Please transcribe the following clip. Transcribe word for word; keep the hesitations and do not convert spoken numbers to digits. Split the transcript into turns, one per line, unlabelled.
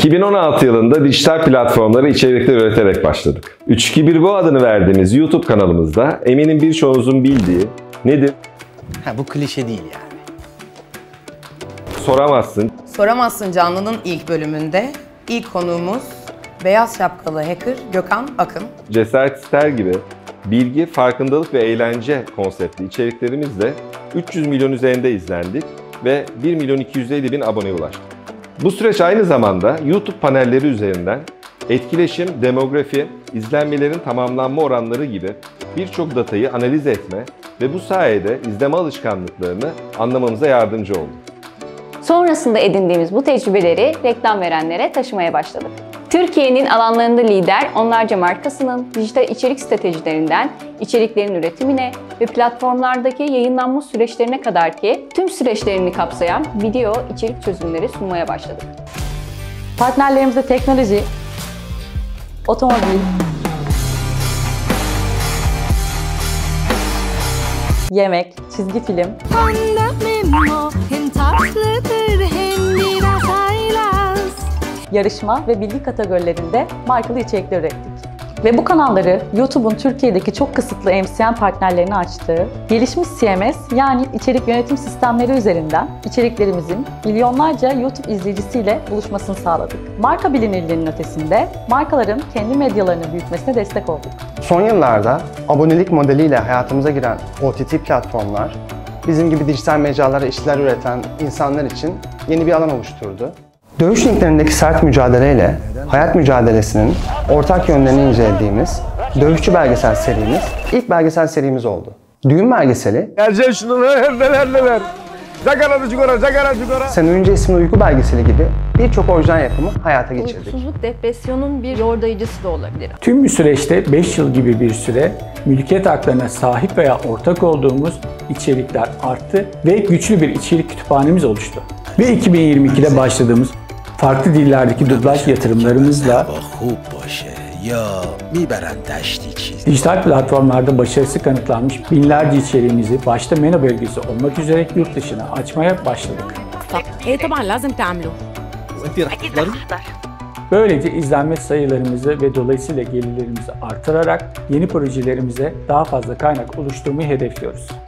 iki bin on altı yılında dijital platformlara içerikler üreterek başladık. üç iki bir bu adını verdiğimiz YouTube kanalımızda eminim birçoğunuzun bildiği nedir?
Ha, bu klişe değil yani.
Soramazsın.
Soramazsın Canlı'nın ilk bölümünde ilk konuğumuz beyaz şapkalı hacker Gökhan Akın.
Cesaret ister gibi bilgi, farkındalık ve eğlence konseptli içeriklerimizle üç yüz milyon üzerinde izlendik ve bir milyon iki yüz elli bin aboneye ulaştık. Bu süreç aynı zamanda YouTube panelleri üzerinden etkileşim, demografi, izlenmelerin tamamlanma oranları gibi birçok datayı analiz etme ve bu sayede izleme alışkanlıklarını anlamamıza yardımcı oldu.
Sonrasında edindiğimiz bu tecrübeleri reklam verenlere taşımaya başladık. Türkiye'nin alanlarında lider onlarca markasının dijital içerik stratejilerinden içeriklerin üretimine ve platformlardaki yayınlanma süreçlerine kadar ki tüm süreçlerini kapsayan video içerik çözümleri sunmaya başladık.
Partnerlerimizde teknoloji, otomobil, yemek, çizgi film, yarışma ve bilgi kategorilerinde markalı içerikler ürettik. Ve bu kanalları YouTube'un Türkiye'deki çok kısıtlı M C N partnerlerini açtığı gelişmiş C M S yani içerik yönetim sistemleri üzerinden içeriklerimizin milyonlarca YouTube izleyicisiyle buluşmasını sağladık. Marka bilinirliğinin ötesinde markaların kendi medyalarını büyütmesine destek olduk.
Son yıllarda abonelik modeliyle hayatımıza giren O T T platformlar bizim gibi dijital mecralara işler üreten insanlar için yeni bir alan oluşturdu. Dövüş ringlerindeki sert mücadeleyle hayat mücadelesinin ortak yönlerini incelediğimiz Dövüşçü belgesel serimiz ilk belgesel serimiz oldu. Düğün belgeseli,
Geleceğim şunu neler neler. Zagara cigara, zagara cigara.
Sen Uyunca isimli uyku belgeseli gibi birçok orijinal yapımı hayata geçirdik.
Uykusuzluk depresyonun bir yordayıcısı da olabilir.
Tüm bir süreçte beş yıl gibi bir süre mülkiyet haklarına sahip veya ortak olduğumuz içerikler arttı ve güçlü bir içerik kütüphanemiz oluştu. Ve iki bin yirmi ikide başladığımız farklı dillerdeki dublaj yatırımlarımızla dijital platformlarda başarısı kanıtlanmış binlerce içeriğimizi başta MENA bölgesi olmak üzere yurt dışına açmaya başladık. Böylece izlenme sayılarımızı ve dolayısıyla gelirlerimizi artırarak yeni projelerimize daha fazla kaynak oluşturmayı hedefliyoruz.